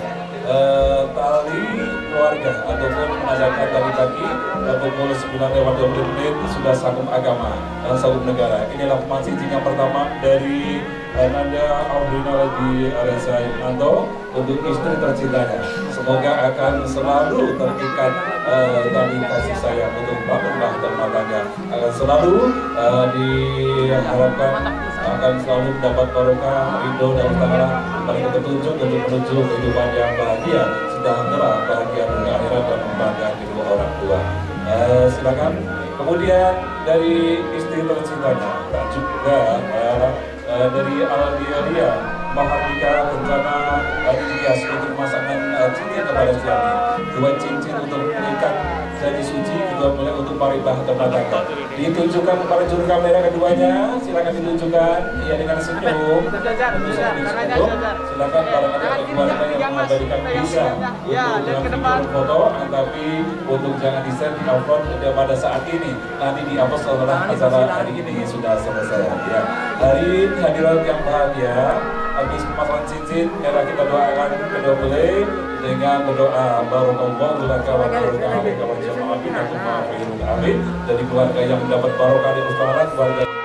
uh, tali keluarga ataupun menandakan tali kaki pukul sembilan lewat dua puluh menit sudah sanggup agama dan sanggup negara. Inilah pemancing yang pertama dari uh, Nanda Audrina di Reza Nanto untuk istri tercintanya. Semoga akan selalu terikat uh, tali kasih sayang untuk bangunlah rumah tangga, akan selalu uh, diharapkan akan selalu mendapat barokah ridho dan taala bagi petunjuk untuk menuju kehidupan yang bahagia, sejahtera, bahagia dunia akhirat dan membanggakan kedua orang tua. Uh, silakan. Kemudian dari istri tercintanya dan juga uh, uh, dari Al-Dialia Mahardika berencana uh, dihias untuk pasangan uh, cincin kepada suami, dua cincin untuk mengikat janji suci, kedua melihat untuk paribah kepada ditunjukkan kepada juru kamera keduanya. Silakan ditunjukkan ya dengan senyum. Tentu saja senyum. Silakan para keluarga yang mengabadikan bisa untuk mengambil foto, tapi untuk jangan di share di upload pada saat ini. Nanti di upload setelah acara hari ini sudah selesai. Ya, hari hadirat yang bahagia. Habis pemasangan cincin, merah kita doakan kedua belah dengan berdoa barokallahu laka wa barokallahu alaihi wa jama'a binakum wa amin. Dari keluarga yang mendapat barokah dari ustaz keluarga